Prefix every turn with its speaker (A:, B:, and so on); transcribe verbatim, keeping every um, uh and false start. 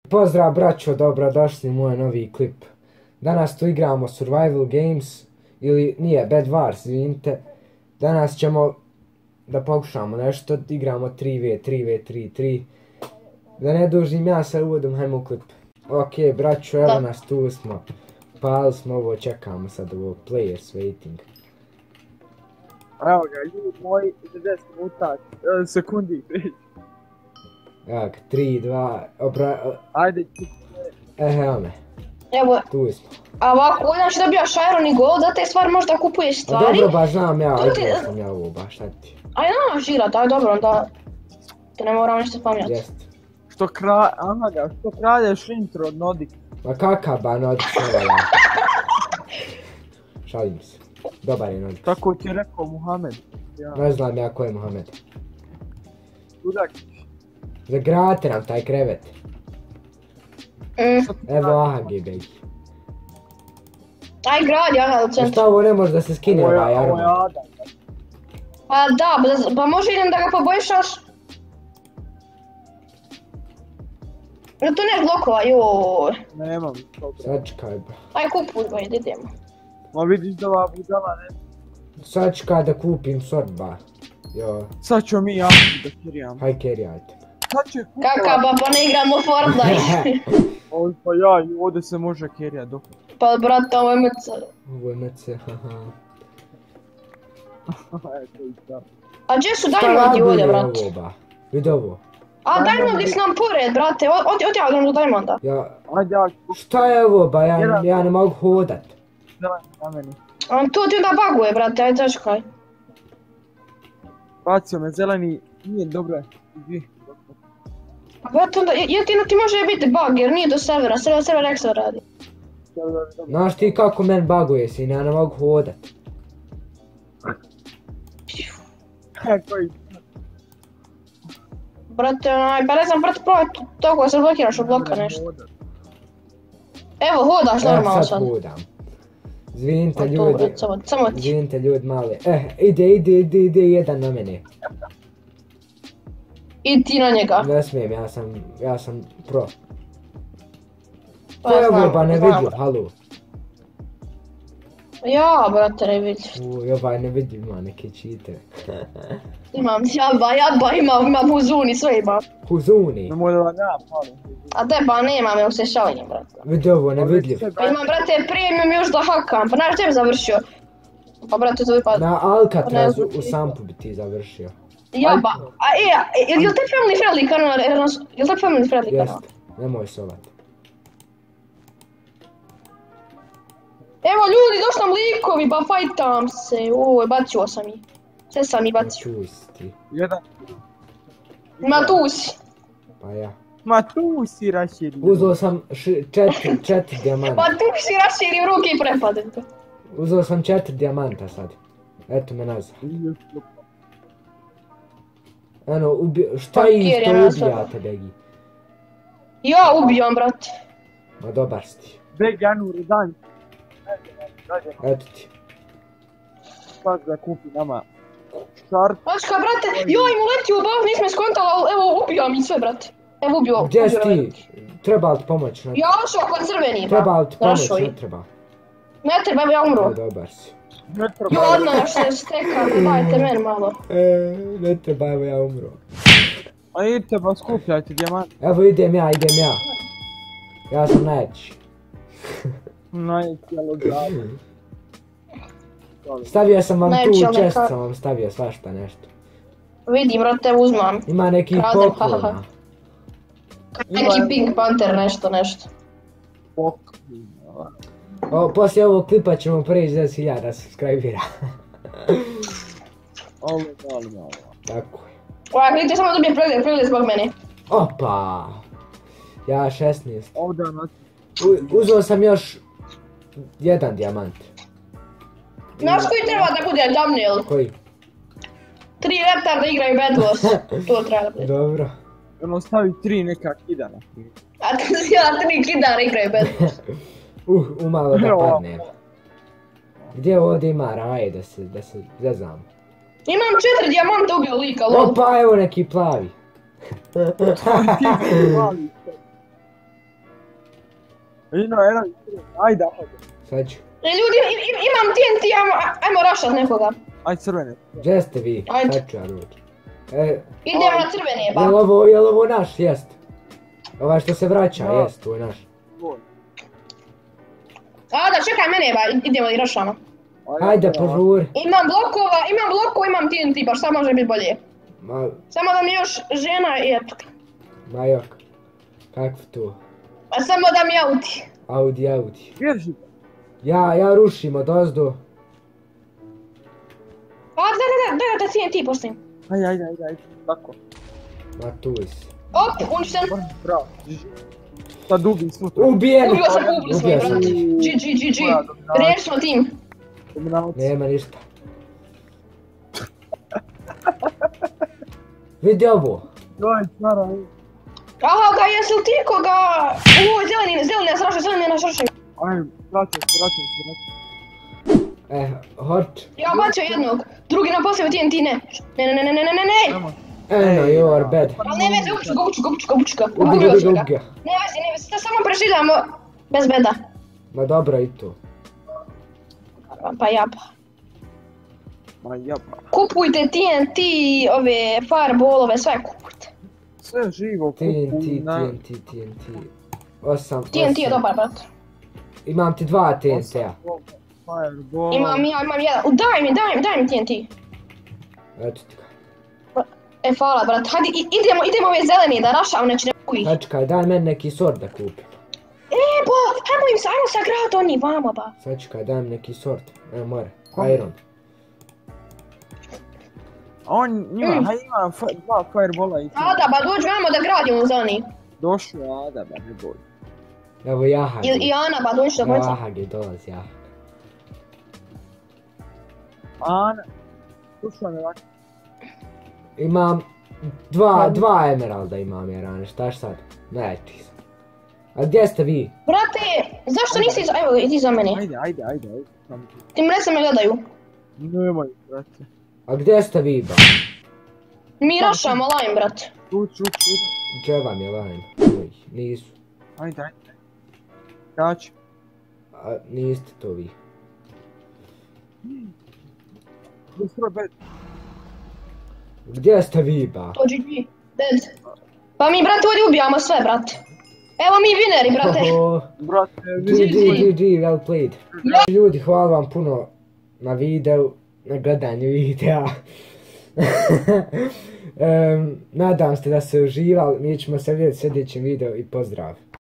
A: Pozdrav braćo, dobrodošli u moj novi klip. Danas tu igramo Survival Games, ili nije, Bed Wars, izvinite. Danas ćemo da pokušamo nešto, igramo tri v tri v tri tri. Da ne dužim ja sa uvodom, hajmo u klip. Ok, braćo, evo nas, tu smo. Pali smo ovo, čekamo sad ovo, players waiting.
B: Evo ga, ljudi moji, deset minuta, sekundi priđu.
A: Evo ga, tri, dva, obra...
B: Ajde,
A: Ehe, evo me,
C: Evo,
A: tu smo.
C: a ovako, znači dobijaš Iron i Gold, da te stvari možda kupuješ
A: A
C: stvari.
A: dobro, baš znam ja,
C: Tu ti-
A: igrao sam ja ovo, baš, šta ti?
C: A ja znaš igrat, aj dobro, onda te ne moram ništa spominjati.
A: Jest.
B: što kralj, aha ga, što kralješ intro od Nodik.
A: Ma kakav ba Nodik ne valja. Šalim se. Dobar je Nodik.
B: Tako ti je rekao Muhammed. Ja,
A: Ne znam ja ko je Mohamed.
B: Dudak,
A: Zagradite nam taj krevet.
C: Mm.
B: što ti
A: Evo
B: radi?
A: A H G bej.
C: Aj gradi, aha,
A: A
C: docent.
A: šta ovo ne može da se skine
B: Ovo je-
A: ovaj
B: ovo je
A: armor?
B: Adam.
C: Pa da, pa- pa može idem da ga poboljšaš? No to ne blokova, joj.
B: Nemam toga.
A: Sačekaj ba.
C: Aj kupuj ga, idemo.
B: Ma vidiš da ova budala ne.
A: Sačekaj da kupim sort ba. Jo,
B: Sad ću mi javiti da kirijam.
A: haj kerijajte.
B: Sad će
C: Kaka, ba pa ne igramo Fortnite.
B: Oj pa ja, i ovdje se može kirijat dok.
C: Pa brate, ovo je mrca.
A: Ovo je mece, haha.
B: Eto i da.
C: A gdje su
A: Šta
C: Diamondi ovdje,
A: radi
C: brate?
A: ovo ba? Vidi ovo.
C: A Diamondi su nam pored, brate, odi ja do Diamonda.
A: Ja,
B: Ajde ja ću
A: šta je ovo ba? Ja,
B: Jedan.
A: ja ne mogu hodat.
B: zeleni na meni.
C: A to ti onda baguje, brate, ajde začekaj.
B: Bacio me zeleni, nije dobro. Idi.
C: A brate, onda, jedino ti može biti bug jer nije do servera, server, server ekstra radi.
A: Znaš ti kako men baguje sin, ja ne mogu hodat.
B: Koji?
C: Brate, onaj, pa ne znam, brate, probaj toliko se blokiraš od bloka nešto. Evo, hodaš normalno
A: Eh,
C: sad.
A: sad hodam. Izvinite
C: A to,
A: ljudi.
C: brate, samo, samo ti.
A: Izvinite ljudi mali. Eh, ide, ide, ide, ide jedan na mene.
C: I ti na njega.
A: Ne smijem, ja sam, ja sam pro.
C: Pa
A: To je ovo
C: znam,
A: ba ne
C: znam.
A: vidim, halo.
C: Ja, brate, ne vidiš.
A: Uj, ovaj ne vidim, ima neke cheatere.
C: Imam jadba, jadba, imam, imam huzuni, sve imam.
A: Huzuni.
B: Nemoj da vam ja palim.
C: A teba nemam, nego se šalim, brate.
A: Vidi ovo, nevidljiv.
C: Pa imam, brate, premium još da hakam, pa znaš gdje bi završio? Pa, brate, to bi pa...
A: Na Alcatrazu
C: Pa ne
A: u
C: znam.
A: Sampu bi ti završio.
C: Jaba, a e, a, e, jel te family friendly kanal, Ernas? Jel te family friendly kanal?
A: Jeste, nemoj sovat.
C: Evo ljudi, došli nam likovi, pa fajtam se, oj, bacio sam ih. Sve sam ih
A: Ma
C: bacio.
A: čuj si ti.
B: Jedan.
C: Ma tu si.
A: Pa ja.
B: Ma tu si raširi.
A: Uzeo sam š- četiri, četiri
C: Pa
A: dijamanta.
C: tu si raširim ruke i prepadem te.
A: Uzeo sam četiri dijamanta sad. Eto me nazad. Ano, ubio, šta
C: Pa
A: isto
C: kjer je nazad.
A: ubijate, Begi?
C: Ja ubijam, brate.
A: Ma dobar si ti.
B: Beg Janur, dan.
A: Eto ti.
B: Sad da kupi nama. Šart.
C: Paška, brate, joj, mu leti u bav, nisam skontala, ali evo, ubijam ih sve, brate. Evo, ubio,
A: Gdje
C: ubio
A: si
C: me.
A: ti? Treba li ti pomoć? Ne,
C: Ja ošao kod crveni, ba.
A: treba li ti pomoć?
C: Našao ih.
A: Ne treba.
C: Ne treba, evo, ja
A: E,
C: umro.
A: dobar si.
B: Ne treba.
C: Jo, odmah još se stekam, dajte meni malo.
A: E, ne treba, evo ja umro.
B: A idite ba skupljajte dijamant.
A: Evo idem ja, idem ja. Ja sam najjači.
B: Najcijelo gradu.
A: Stavio sam vam
C: Najjači,
A: tu
C: ali
A: čest,
C: neka-
A: sam vam stavio svašta nešto.
C: Vidim, brate, uzmam.
A: Ima neki
C: Kradem,
A: poklona.
C: haha. Neki Pink Panther, nešto, nešto.
B: Pok.
A: O, poslije ovog klipa ćemo preći deset hiljada subscribera.
B: Ovo, malo, malo.
A: Tako je.
C: Ovak, vidite, samo dobijem pregled, pregled zbog mene.
A: Opa! Ja šesnaest.
B: Ovdje nas.
A: U, uzeo sam još jedan dijamant.
C: Znaš koji treba da bude thumbnail?
A: Koji?
C: Tri retarda igraju Bed Wars. To treba da bude.
A: Dobro.
B: Ono stavi tri neka kidana.
C: A ti si ja tri kidara igraju Bed Wars.
A: Uh, umalo da
B: Evo.
A: padnem. Gdje ovdje ima raje da se, da se zezam?
C: Imam četiri dijamanta ubio lika, lol.
A: Opa, evo neki plavi.
B: Ino, jedan, ajde, ajde.
A: Sad ću.
C: E, ljudi, im, im, imam T N T, ajmo, ajmo rašat nekoga.
B: Ajde crvene.
A: Gdje ste vi?
C: Ajde.
A: Sad ću ja doći. E,
C: Idemo na crvene,
A: jel
C: ba.
A: ovo, jel ovo naš? Jest. Ovaj što se vraća,
B: Da.
A: jest, ovo je naš.
C: A da, čekaj mene, ba, idemo i rašamo.
A: Ajde, požuri.
C: Imam blokova, imam blokova, imam T N T, baš sad može biti bolje.
A: Ma,
C: Samo da mi još žena i eto.
A: ma jok. Kakvo to?
C: Pa samo da mi auti.
A: Audi, Audi.
B: Bježi.
A: Ja, ja rušim od ozdo.
C: A da, da, da, da, da T N T postavim.
B: Ajde, ajde, ajde, ajde. Tako.
A: Ma tuj si.
C: Op, uništen.
B: Bravo. Sad dugi sutra.
A: Ubijen!
C: Ubio sam, ubili smo je,
A: Ubio sam.
C: brate. G, G, G, G. Riješimo tim.
B: Dominacija.
A: Nema ništa. Vidi ovo.
B: Doj, stara.
C: Aha, ga, jesi li ti koga... Uuu, zeleni, zeleni nas rašaju, zeleni nas rašaju.
B: Ajde, vraćam se, vraćam se, vraćam
A: Eh, hoć.
C: Ja bacio jednog, drugi nam postavio T N T, ne. Ne, ne, ne, ne, ne, ne, ne.
B: se. Nemo.
A: Eno, you are bad.
C: Ali ne veze, upuću ga, upuću ga, upuću ga, upuću ga.
A: Ubi ga,
C: Ubio
A: ubi
C: sam
A: ga,
C: ga.
A: ubi ga.
C: Ne veze, ne veze, da samo preživljamo bez beda.
A: Ma dobro i to.
C: Pa japa.
B: Ma jaba.
C: Kupujte T N T, ove fireballove, sve kupujte.
B: Sve živo
A: T N
B: kupu
A: T,
B: na...
A: T N T, T N T. Osam,
C: T N T je
A: osam.
C: dobar, brate.
A: Imam ti dva T N T-a.
B: Fireball.
C: Imam ja, imam jedan. U, daj mi, daj mi, daj mi T N T.
A: Eto ti ga.
C: E, hvala, brate. Hajde, i- idemo, idemo ove zeleni da rašamo, neće ne mogu ih.
A: Sačekaj, daj meni neki sort da kupim.
C: E, ba, hajmo im se, ajmo sagraditi oni vama, ba.
A: Sačekaj, daj mi neki sort. Evo more.
B: Kom?
A: Iron.
B: On njima,
C: Mm.
B: haj ima fi- dva firebola i
C: Ada, ba, dođi vamo da gradimo za oni.
B: došlo je Ada, ba, ne boj.
A: Evo Jahag.
C: I, i Ana, ba, dođi do konca.
A: Jahag je, dolazi Jahag.
B: Ana, slušaj me ovako.
A: Imam dva, dva emeralda imam Jarane, šta sad? Ne, ti sam. A gdje ste vi?
C: Brate, zašto nisi za... Evo, idi za mene.
B: Ajde, ajde, ajde, ajde. Samo ti.
C: Ti mrece me gledaju.
B: Nemoj, brate.
A: A gdje ste vi ba?
C: Mi rašamo line, brate.
B: Čut, čut, čut.
A: Gdje vam je line? Oj, nisu.
B: Ajde, ajde. Kač.
A: A niste to vi.
B: Bistro bed.
A: Gdje ste vi ba?
C: To G G. Dead. Pa mi, brate, ovdje ubijamo sve, brate. Evo mi vineri, brate.
A: Oho,
B: Brate,
A: G
B: vidi.
A: G, G G, well played. Ljudi, hvala vam puno na videu, na gledanju videa. Em, nadam se da ste uživali, mi ćemo se vidjeti u sljedećem videu i pozdrav.